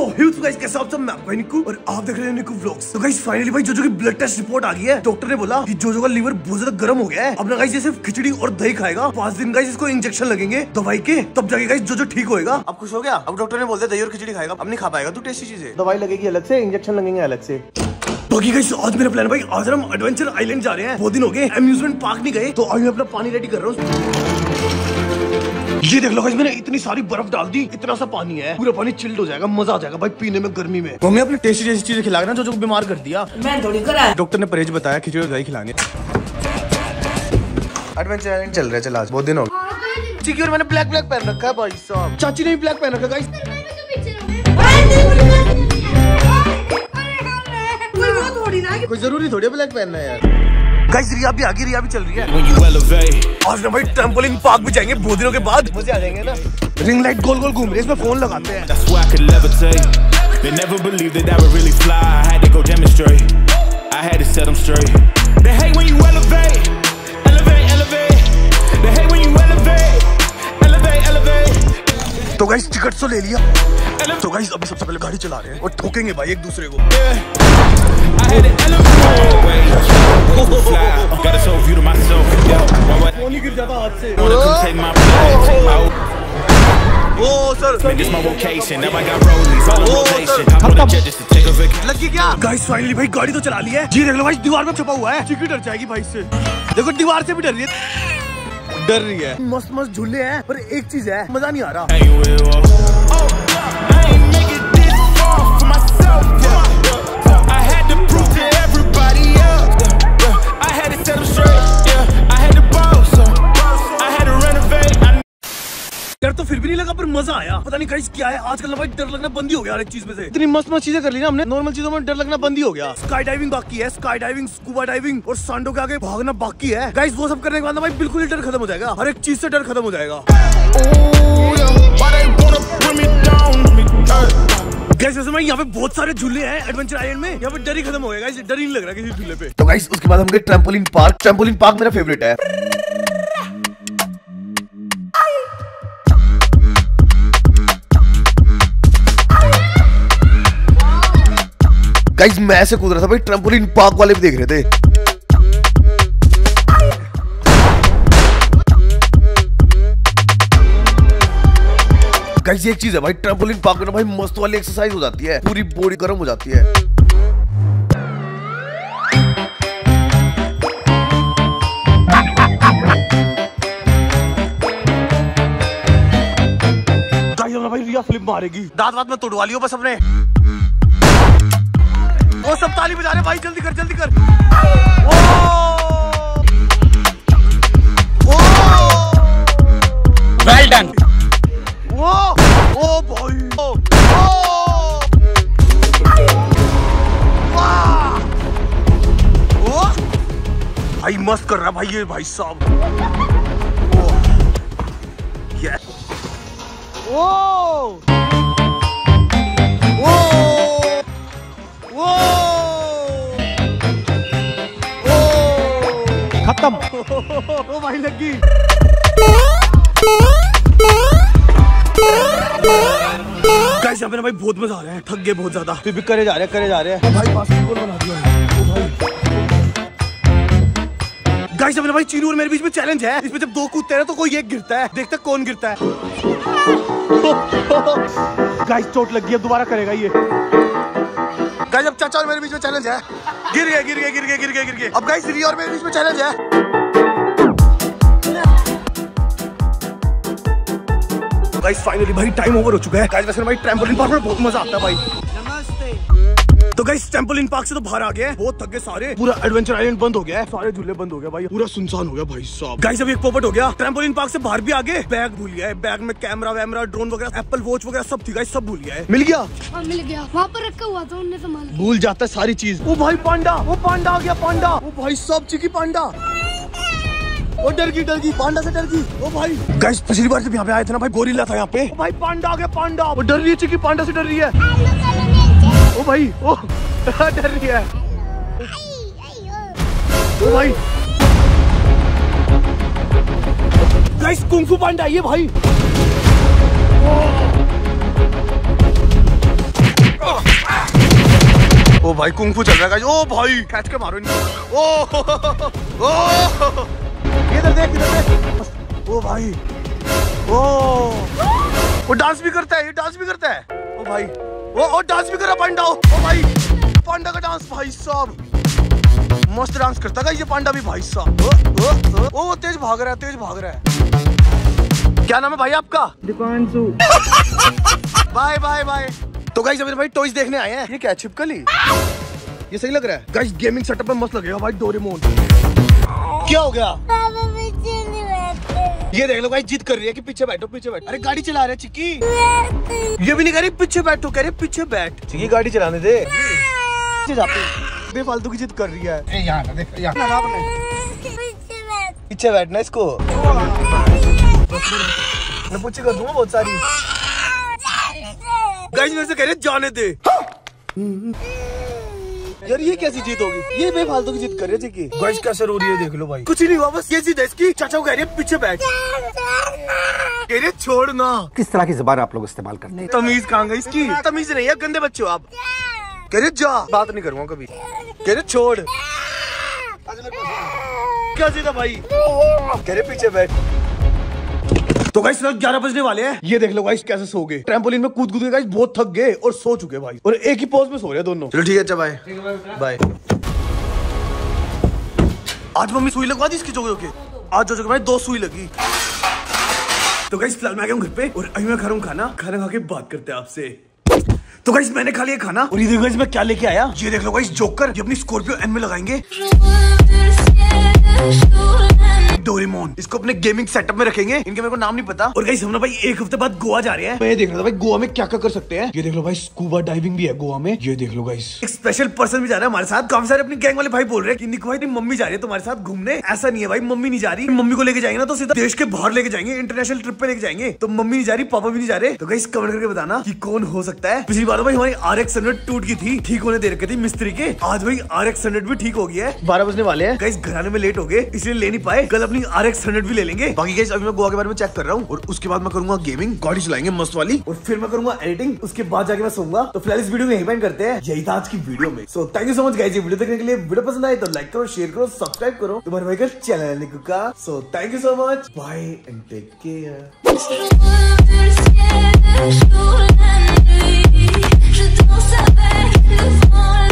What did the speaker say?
So guys कैसे आप सब, मैं आपका निकू और आप देख रहे हैं निकू व्लॉग्स। तो गाइस फाइनली भाई जोजो की ब्लड टेस्ट रिपोर्ट आ गई है। डॉक्टर ने बोला कि जोजो का लीवर बहुत ज्यादा गर्म हो गया है। अब ना गाइस ये सिर्फ खिचड़ी और दही खाएगा 5 दिन। गाइस इसको इंजेक्शन लगेंगे दवाई के, तब जाके गाइस जोजो ठीक होएगा। अब खुश हो गया? अब डॉक्टर ने बोल दिया दही और खिचड़ी खाएगा, अब नहीं खा पाएगा तू टेस्टी चीजें। दवाई लगेगी अलग से, इंजेक्शन लगेंगे अलग से। बाकी गाइस आज मेरा प्लान भाई, आज हम एडवेंचर आइलैंड जा रहे हैं। बहुत दिन हो गए अम्यूजमेंट पार्क नहीं गए, तो आज मैं अपना पानी रेडी कर रहा हूँ। ये देख लो गाइस, मैंने इतनी सारी बर्फ डाल दी, इतना सा पानी है, पूरा पानी चिल्ड हो जाएगा, मजा आ जाएगा भाई पीने में गर्मी में। मम्मी अपनी टेस्टी जैसी चीजें खिला रहे ना जो बीमार कर दिया। मैं थोड़ी करा, डॉक्टर ने परहेज बताया, खिचड़ी और दही खिलानी। एडवेंचर आइलैंड चल रहा है, चल आज बहुत दिन हो गए। चिकी और मैंने ब्लैक पहन रखा है भाई साहब, चाची ने भी ब्लैक पहन रखा गाइस। कोई जरूरी थोड़ी ब्लैक पहनना है यार। गाइस रिया भी आ गई, रिया भी चल रही है। आज ना भाई ट्रैम्पोलिन पार्क भी जाएंगे बहुत दिनों के बाद, मजे आ जाएंगे ना। रिंग लाइट गोल गोल घूम रही है, इसमें फोन लगाते हैं। तो गाइस टिकट तो ले लिया, तो गाइस अभी सबसे पहले गाड़ी चला रहे हैं और ठोकेंगे भाई एक दूसरे को। फोन ही गिर जाता हाथ से। ओ सर लगी क्या? गाइस फाइनली भाई गाड़ी तो चला ली है। जी देख लो भाई दीवार में छुपा हुआ है, चिकी डर जाएगी भाई से। देखो दीवार से भी डर रही है, मस्त मस्त झूले हैं, पर एक चीज है मजा नहीं आ रहा। डर तो फिर भी नहीं लगा, पर मजा आया। पता नहीं गाइस क्या है आजकल ना भाई, डर लगना बंद ही हो गया हर एक चीज में से। इतनी मस्त मस्त चीजें कर ली ना हमने, नॉर्मल चीजों में डर लगना बंद ही हो गया। स्काई डाइविंग बाकी है, स्काई डाइविंग, स्कूबा डाइविंग और सांडों के आगे भागना बाकी है। गाइस वो सब करने के बाद ना भाई बिल्कुल ही डर खत्म हो जाएगा, हर एक चीज से डर खत्म हो जाएगा। गाइस वैसे मैं यहाँ पे बहुत सारे झूले हैं एडवेंचर आइलैंड में, यहाँ पे डर ही खत्म हो गया, डर ही नहीं लग रहा किसी झूले पे। तो गाइस उसके बाद हम गए ट्रैम्पोलिन पार्क। ट्रैम्पोलिन पार्क मेरा फेवरेट है। गाइस मैं ऐसे कूद रहा था भाई, ट्रैम्पोलिन पार्क वाले भी देख रहे थे। गाइस एक चीज है भाई, ट्रैम्पोलिन पार्क में ना भाई मस्त वाली एक्सरसाइज हो जाती है, पूरी बॉडी गर्म हो जाती है। गाइस भाई रिया फ्लिप मारेगी, दांत वात में तोड़वा लियो बस अपने। वो सब ताली बजा रहे भाई, जल्दी कर जल्दी कर। Well done. ओ भाई भाई मस्त कर रहा भाई ये भाई साहब। खत्म। ओ भाई लगी। गाइस यहाँ पे ना भाई बहुत मजा आ रहा है, थक गए बहुत ज्यादा, फिर भी करे जा रहे हैं भाई। बास्केटबॉल बना दिया है गाइस। अब ना भाई चीनू और मेरे बीच में चैलेंज है, इसमें जब दो कूदते हैं तो कोई एक गिरता है, देखते कौन गिरता है। गाइस चोट लग गई, अब दोबारा करेगा ये। गाइस अब चाचा और मेरे बीच में चैलेंज है, गिर गए। अब गाइस रिया और मेरे बीच में चैलेंज है। गाइस फाइनली भाई टाइम ओवर हो चुका है। गाइस वैसे भाई ट्रैम्पोलिन पार्क में बहुत मजा आता है भाई। नमस्ते। तो गाइस ट्रैम्पोलिन पार्क से तो बाहर आ गए, बहुत थक गए सारे, पूरा एडवेंचर आइलैंड बंद हो गया है, सारे झूले बंद हो गए भाई, पूरा सुनसान हो गया भाई साहब। गाइस अभी एक पोपट हो गया, ट्रैम्पोलिन पार्क से बाहर भी आ गए, बैग भूल गया है, बैग में कैमरा वैमरा ड्रोन वगैरह एप्पल वॉच वगैरह सब थी गाइस, सब भूल गया है। मिल गया? हाँ मिल गया, वहाँ पर रखा हुआ था, उन्होंने संभाल। भूल जाता है सारी चीज। वो भाई पांडा, वो पांडा आ गया, पांडा। वो भाई सब चिकी पांडा, वो डर गई पांडा से डर गई। ओ भाई गाइस पिछली बार जब यहाँ पे आए थे ना भाई, गोरिल्ला था यहाँ पे। ओ भाई पांडा आ गया, पांडा। वो डर रही है चिकी, पांडा से डर रही है। ओ भाई ओ डर रही है। ओ भाई गाइस कुंफू पांडा ये भाई। ओ भाई कुंग-फू चल रहा है गाइस। ओ भाई कैच के मारो इनको। ओ इधर देख इधर देख। ओ भाई वो डांस भी करता है, ये डांस भी करता है। ओ भाई वो डांस भी कर रहा पांडा। ओ भाई पांडा का डांस भाई साहब मस्त डांस करता है ये पांडा भी भाई साहब। ओ तेज भाग रहा है, तेज भाग रहा है। क्या नाम है भाई आपका? दीपांशु। Bye bye bye. तो गाइस अभी भाई टॉयज देखने आए हैं। ये क्या छिपकली? ये सही लग रहा है गाइस। गेमिंग सेटअप में मस्त लगेगा भाई। डोरेमोन क्या हो गया? ये देख लो गाइस जिद कर रही है कि पीछे बैठो पीछे बैठो। अरे गाड़ी चला रहे चिक्की। ये भी नहीं कह रही पीछे बैठो, कह रही पीछे बैठ। चिक्की गाड़ी चलाने दे। बेफालतू की जिद कर रही है। पीछे बैठना इसको। मैं पूछे कर दूंगा बहुत सारी। गाइस मेरे से कह रहे जाने दे। यार ये कैसी जीत होगी? ये बेफालतू की जिद कर रही है। गाइस कैसे रो रही है देख लो भाई। कुछ नहीं हुआ बस ये जिद है इसकी। चाचा को कह रही है पीछे बैठ। कह रही छोड़ना। किस तरह की जुबान आप लोग इस्तेमाल करते हैं? तमीज कहाँ गई इसकी? तमीज नहीं है, गंदे बच्चे हो आप। कह रहे जा, बात नहीं करूँगा कभी। कह रहे छोड़। क्या जिद है भाई? कह रहे पीछे बैठ। तो गाइस 11 बजने वाले हैं। ये देख लो गाइस कैसे सो गए। ट्रैम्पोलिन में कूद कूद के गाइस बहुत थक गए और सो चुके भाई। और एक ही पोज में सो रहे दोनों। चलो ठीक है, अच्छा बाय बाय। आज मम्मी सुई लगवा दी इसकी जोजो के। आज जोजो के भाई 2 सुई लगी। तो गाइस फिलहाल मैं आ गया हूँ घर पे और अभी मैं खा रहा हूँ खाना। खाना खा के बात करते हैं आपसे। तो गाइस मैंने खा लिया खाना और ये देखो गाइस मैं क्या लेके आया। ये देख लो गाइस जोकर। ये अपनी स्कॉर्पियो एन में लगाएंगे। डोरेमोन इसको अपने गेमिंग सेटअप में रखेंगे। इनके मेरे को नाम नहीं पता। और गाइस हम ना भाई एक हफ्ते बाद गोवा जा रहे हैं। मैं देख रहा था भाई गोवा में क्या क्या कर सकते हैं। ये देख लो भाई स्कूबा डाइविंग भी है गोवा में। ये देख लो गाइस एक स्पेशल पर्सन भी जा रहा है हमारे साथ। काफी सारे अपनी गैंग वाले भाई बोल रहे हैं कि निको भाई तेरी मम्मी जा रही है तुम्हारे साथ घूमने। ऐसा नहीं है भाई, मम्मी नहीं जा रही। मम्मी को लेके जाएंगे ना तो सीधा देश के बाहर लेके जाएंगे, इंटरनेशनल ट्रिप पे लेके जाएंगे। तो मम्मी नहीं जा रही, पापा भी नहीं जा रहे। तो गाइस कमेंट करके बताना कि कौन हो सकता है। पिछली बार भाई हमारी RX 100 टूट गई थी, ठीक होने दे रखी थी मिस्त्री के। आज भाई RX 100 भी ठीक हो गया है। 12 बजने वाले हैं गाइस। घर आने में लेट हो गए इसलिए ले नहीं पाए। कल अपनी RX 100 भी ले लेंगे। बाकी गाइस अभी मैं गोवा के बारे में चेक कर रहा हूँ और उसके बाद मैं करूंगा गेमिंग, गाड़ी चलाएंगे मस्त वाली और फिर मैं करूंगा एडिटिंग। उसके बाद जाके मैं सोऊंगा। तो फिलहाल इस वीडियो में यहीं पे एंड करते हैं। यही था आज की वीडियो में। So thank you so much guys ये वीडियो देखने के लिए। वीडियो पसंद आए तो लाइक करो, शेयर करो, सब्सक्राइब करो तुम्हारे भाई का चैनल निकू का। So thank you so much, bye and take care.